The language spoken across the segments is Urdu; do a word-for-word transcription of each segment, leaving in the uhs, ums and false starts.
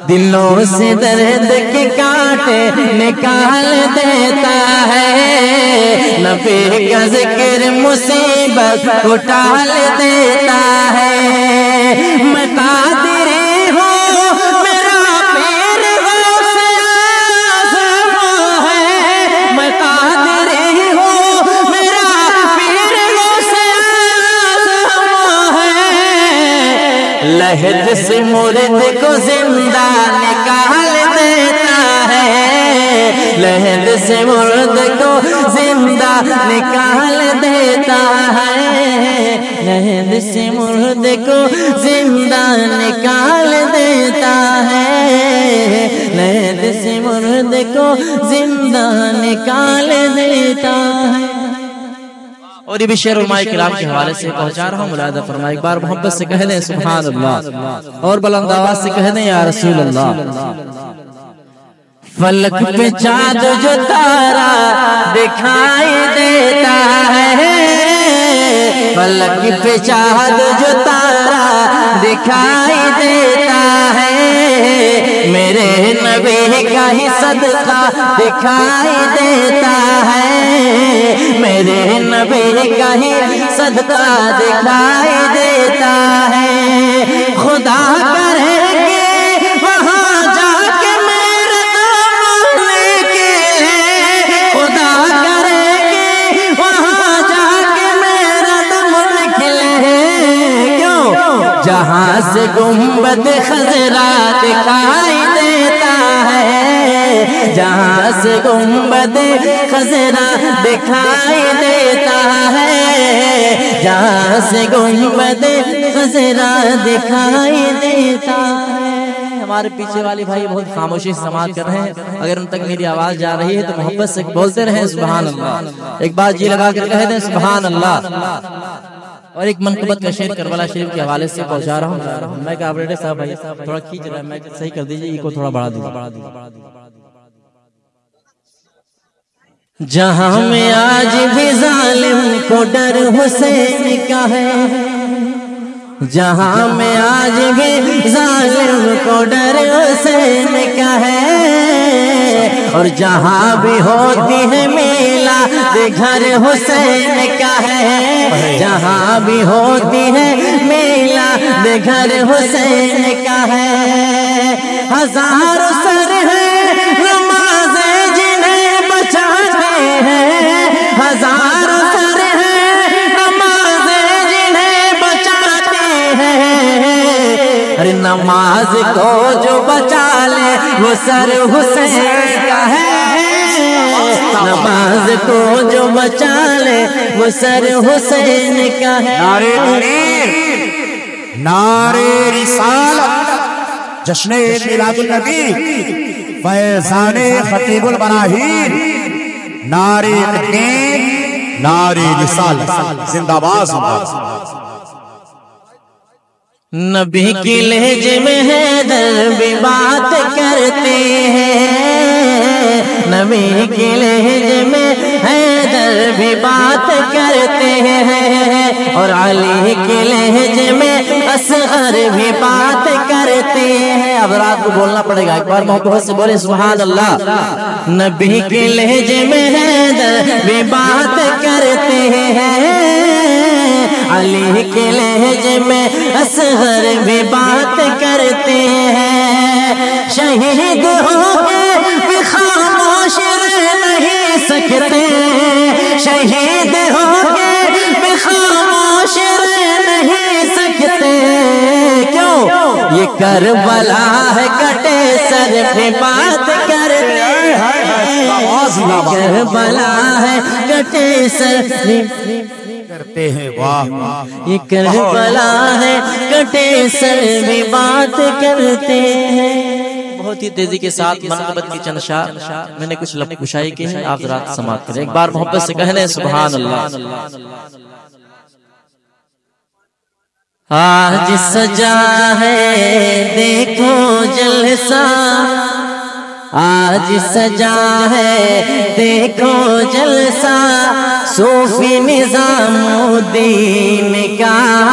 دلوں سے درد کے کانٹے نکال دیتا ہے، نبی کا ذکر مصیبت کو ٹال دیتا ہے۔ میں قادر ہوں میرا پیر غوث اعظم ہے، میں قادر ہوں میرا پیر غوث اعظم ہے، لہد سے مرد کو زندہ نکال دیتا ہے، لہد سے مرد کو زندہ نکال دیتا ہے، لہد سے مرد کو زندہ نکال دیتا ہے، لہد سے مرد کو زندہ نکال دیتا ہے۔ اور یہ بھی شعر علماء کرام کے حوالے سے پہنچا رہا ہوں، ملاحظہ فرمائے، ایک بار محبت سے کہہ دیں سبحان اللہ، اور بلند آواز سے کہہ دیں یا رسول اللہ۔ فلک پہ چاند جو تارا دکھائی دیتا ہے، فلک پہ چاند جو تارا دکھائی دیتا ہے، میرے نبی کا ہی صدقہ دکھائی دیتا ہے، میرے نبی کا ہی صدقہ دکھائی دیتا ہے۔ خدا کرے کہ وہاں جا کے میرے دم نکلے، خدا کرے کہ وہاں جا کے میرا دم نکلے، کیوں؟ جہاں سے گنبد خضرا دکھائی دیتا ہے، جہاں سے گنبد خضرا دکھائی دیتا ہے، جہاں سے گنبد خضرا دکھائی دیتا ہے۔ ہمارے پیچھے والی بھائی بہت خاموشی سے سماعت کر رہے ہیں، اگر ان تک میری آواز جا رہی ہے تو محبت سے بولتے رہیں سبحان اللہ، ایک بار جی لگا کر کہہ دیں سبحان اللہ۔ اور ایک منقبت کا شعر کربلا شریف کے حوالے سے پہنچا رہا ہوں، میں کہا آپریٹر صاحب بھائی تھوڑا کھینچ رہا ہے، میں صحیح کر دیجئے، یہ کو تھوڑا بڑھا دیجئے۔ جہاں میں آج بھی ظالم کو ڈر حسین کا ہے، جہاں میں آج بھی ظالم کو ڈر حسین کا ہے، اور جہاں بھی ہوتی ہے میلہ دے گھر حسین کا ہے، جہاں بھی ہوتی ہے میلہ دے گھر حسین کا ہے۔ ہزاروں سر ہے نمازیں جنہیں بچاتے ہیں، ہزاروں سر ہے نمازیں جنہیں بچاتے ہیں، ارے نماز کو جو بچا لے وہ سر حسین کا ہے، نماز کو جو بچا لے وہ سر حسین کا ہے۔ نعرہ تکبیر، نعرہ رسالت، جشن میلاد النبی، فیضان خطیب البراہین، نعرہ تکبیر، نعرہ رسالت، زندہ باد زندہ باد۔ نبی کی لہجے میں حیدر بھی بات کرتے ہیں، نبی کی لہجے میں حیدر بھی بات کرتے ہیں، اور علی کے لہجے میں اصغر بھی بات کرتے ہیں۔ اب رات کو بولنا پڑے گا، ایک بار محبت سے بولے سبحان اللہ۔ نبی کے لہجے میں حیدر بھی بات کرتے ہیں، علی کے لہجے میں اصغر بھی بات کرتے ہیں، شہید ہو کے بھی خاموش رہ نہیں سکتے، شہید ہو کے بھی خاموش رہ نہیں سکتے، کیوں؟ یہ کربلا ہے کٹے سر بھی بات کرتے ہیں، کربلا ہے کٹے سر بھی کرتے ہیں، واہ، یہ کربلا ہے کٹے سر بھی بات کرتے ہیں۔ بہت ہی تیزی کے ساتھ منقبت کی چند شاہ میں نے کچھ لب کشائی کی ہے، آپ ذرا سماعت کریں، ایک بار محبت سے کہہ لیں سبحان اللہ۔ آج سجا ہے دیکھو جلسہ، آج سجا ہے دیکھو جلسہ صوفی نظام الدین کا،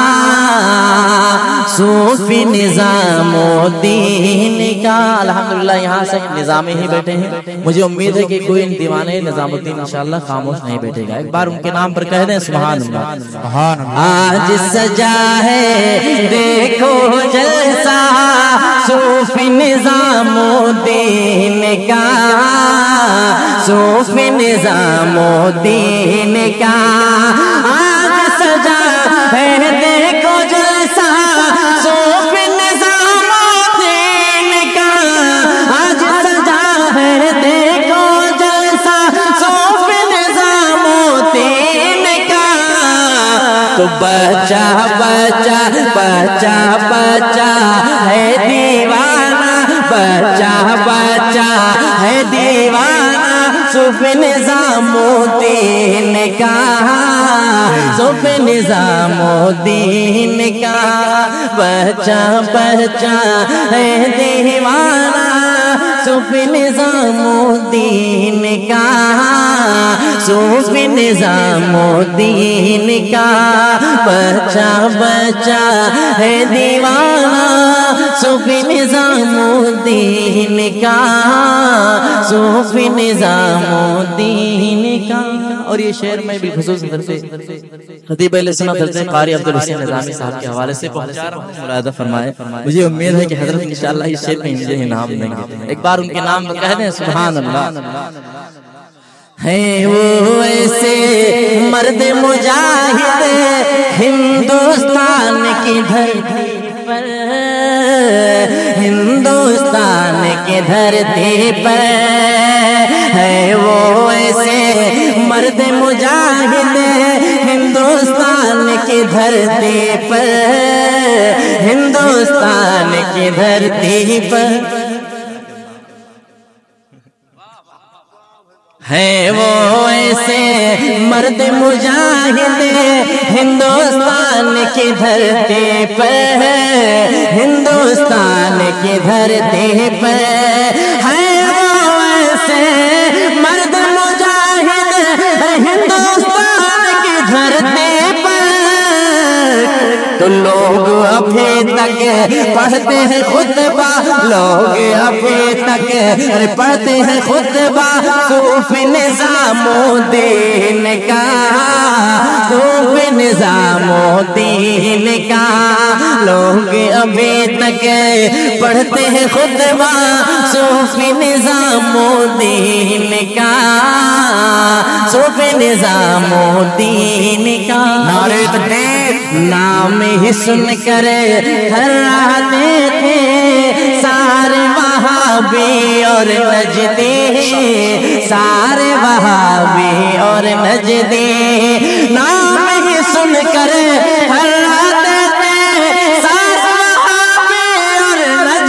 صوفی نظام الدین کا۔ الحمدللہ یہاں سب نظام ہی بیٹھے ہیں، مجھے امید ہے کہ کوئی دیوانے نظام الدین انشاءاللہ خاموش نہیں بیٹھے گا۔ ایک بار ان کے نام پر کہہ دیں سبحان اللہ۔ سبحان اللہ۔ آج سجا ہے دیکھو جلسہ صوفی نظام الدین کا، صوفی نظام الدین کا۔ آج سجا ہے دیکھو جلسہ صوفی نظام الدین کا، آج سجا ہے دیکھو جلسہ صوفی نظام الدین کا۔ تو بچہ بچہ بچہ بچہ ہے دیوانہ، بچہ بچہ ہے دیوانہ صوفی نظام الدین کا، صوفی نظام الدین کا۔ بچہ بچہ ہے دیوانہ صوفی نظام الدین کا، صوفی نظام الدین کا۔ بچہ بچہ ہے دیوانہ صوفی نظام الدین کا، صوفی نظام الدین کا۔ اور یہ شعر میں بالخصوص خطیب اہل سنت حضرت قاری عبدالحسین نظامی صاحب کے حوالے سے پہنچا رہا ہوں، ملاحظہ فرمائے۔ مجھے امید ہے کہ حضرت انشاءاللہ اس شعر میں مجھے انعام دیں گے۔ ایک بار ان کے نام پر کہہ دیں سبحان اللہ۔ ہے وہ ایسے مرد مجاہد ہندوستان کی دھرتی پر، ہندوستان کی دھرتی پر ہے وہ ایسے مرد مجاہد ہندوستان کی دھرتی پر، ہندوستان کی دھرتی پر ہے وہ ایسے مرد مجاہد ہندوستان کی دھرتی پر، ہندوستان کی دھرتی پر ہے وہ ایسے مرد مجاہد ہندوستان کی دھرتی پر۔ تو لوگ ابھی تک پڑھتے ہیں خطبہ، لوگ ابھی تک پڑھتے ہیں خطبہ صوفی نظام الدین کا، صوفی نظام الدین کا۔ لوگ ابھی تک پڑھتے ہیں خطبہ صوفی نظام الدین کا، صوفی نظام الدین کا۔ نعرہ تکبیر۔ نام ہی سن کر تھراتے تھے سارے وہابی اور نجدی، سارے وہابی اور نجدی۔ نام ہی سن کر تھراتے تھے سارے وہابی اور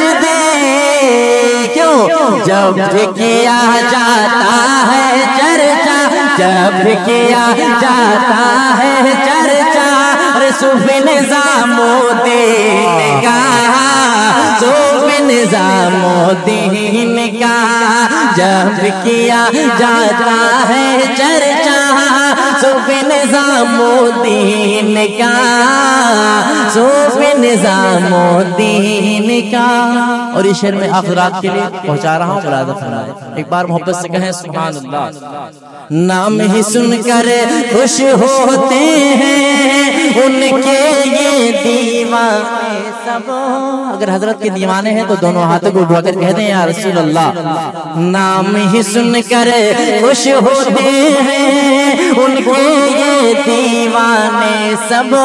نجدی۔ کیوں؟ جب بھی کیا جاتا ہے چرچا، جب بھی کیا جاتا ہے چرچا صوفی نظام الدین کا، صوفی نظام الدین کا۔ جب کیا جاتا ہے چرچا صوفی نظام الدین کا، صوفی نظام الدین کا۔ اور اس شعر میں آخرات کے لیے پہنچا رہا ہوں، ملاحظہ فرمائے۔ ایک بار محبت سے کہیں سبحان اللہ۔ نام ہی سن کر خوش ہوتے ہیں ان کے یہ دیوانے سب۔ اگر حضرت کے دیوانے ہیں تو دونوں ہاتھوں کو اٹھا کر کہہ دیں یا رسول اللہ۔ نام ہی سن کر خوش ہوتے ہیں ان کے یہ دیوانے سب،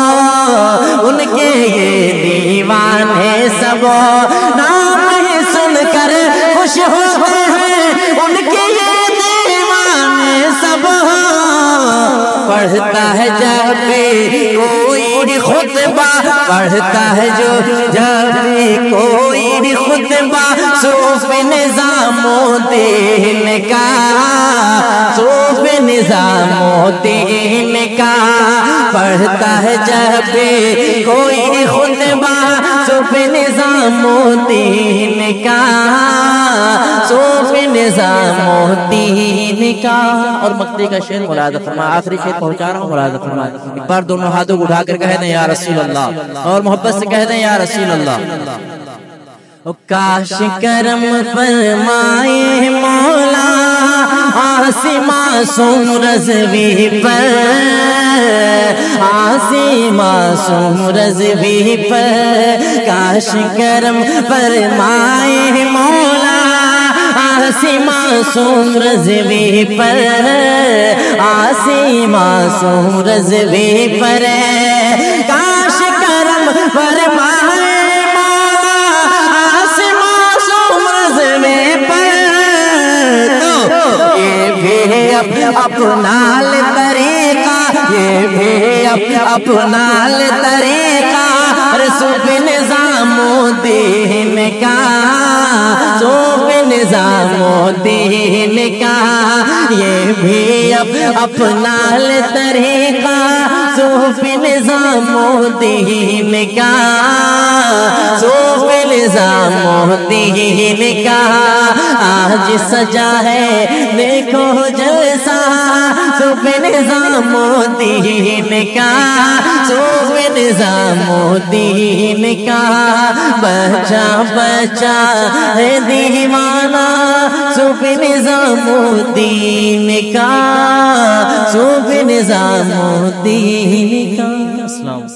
ان کے یہ دیوانے سب۔ نام ہی سن کر خوش ہوتے ہیں ان کے یہ دیوانے سب۔ پڑھتا ہے جب بھی کوئی خطبہ، پڑھتا ہے جو جب بھی کوئی خطبہ صوفی نظام الدین کا، صوفی نظام الدین کا۔ پڑھتا ہے جب بھی کوئی خطبہ صوفی نظام الدین کا، صوفی نظامالدین کا۔ اور مقطع کا شعر ملاحظہ فرما، آخری شعر پہنچا رہا ہوں، ملاحظہ فرما۔ ایک بار دونوں ہاتھوں کو اٹھا کر کہہ دیں یا رسول اللہ، اور محبت سے کہہ دیں یا رسول اللہ۔ کاش کرم فرمائے مولا آسی معصوم رضوی پر، آسی معصوم رضوی پر، کاش کرم فرمائے مولا آسی معصوم رضوی پر، آسی معصوم رضوی پر، کاش کرم فرمائے اپنا طریقہ، یہ بھی اپنا طریقہ صوفی نظامالدین کا، صوفی نظامالدین کا، یہ بھی اپنا طریقہ صوفی نظامالدین کا، صوفی نظامالدین کا۔ آج سجا ہے دیکھو جلسہ صوفی نظامالدین کا، صوفی نظامالدین کا، بچہ بچہ ہے دیوانہ صوفی نظامالدین کا، صوفی نظامالدین کا۔ السلام